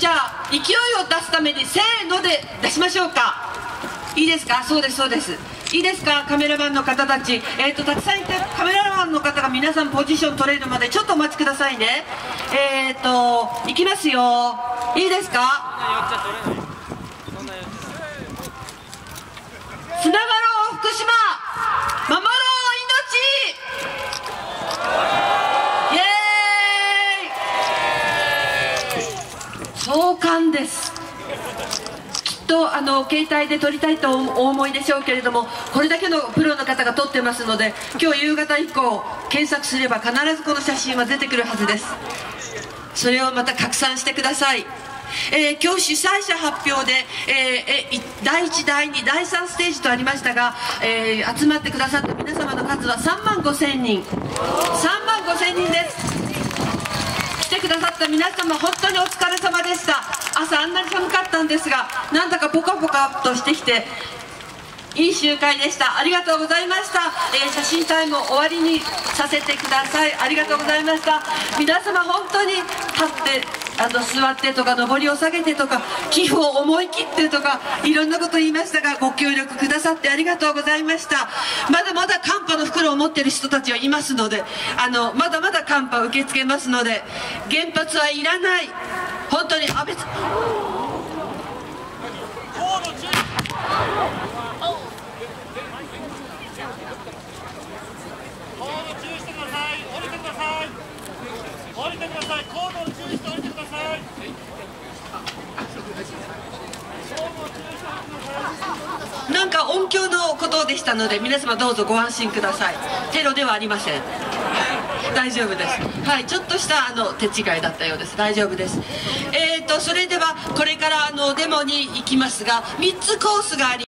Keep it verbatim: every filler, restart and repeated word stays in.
じゃあ勢いを出すためにせーので出しましょうか。いいですか。そうですそうです。いいですか。カメラマンの方たち、えーとたくさんいて、カメラマンの方が皆さんポジション取れるまでちょっとお待ちくださいね。えーといきますよ。いいですか。つながろう福島、守ろう命。イエーイ。壮観です。きっとあの携帯で撮りたいとお思いでしょうけれども、これだけのプロの方が撮ってますので、今日夕方以降検索すれば必ずこの写真は出てくるはずです。それをまた拡散してください。えー、今日主催者発表で、えー、えだいいちだいにだいさんステージとありましたが、えー、集まってくださった皆様の数はさんまんごせんにん、さんまんごせんにんです。来てくださった皆様本当にお疲れ様でした。朝あんなに寒かったんですが、なんだかポカポカとしてきていい集会でした。ありがとうございました。えー、写真タイムを終わりにさせてください。ありがとうございました。皆様本当に立ってあの座ってとか上りを下げてとか寄付を思い切ってとかいろんなこと言いましたが、ご協力くださってありがとうございました。まだまだ寒波の袋を持っている人たちはいますので、あのまだまだ寒波を受け付けますので、原発はいらない。本当に安倍さん降りてください。高度を注意して降りてください。 なんか音響のことでしたので、皆様どうぞご安心ください。テロではありません。大丈夫です。はい、ちょっとしたあの手違いだったようです。大丈夫です。えーとそれではこれからあのデモに行きますが、みっつコースがあります。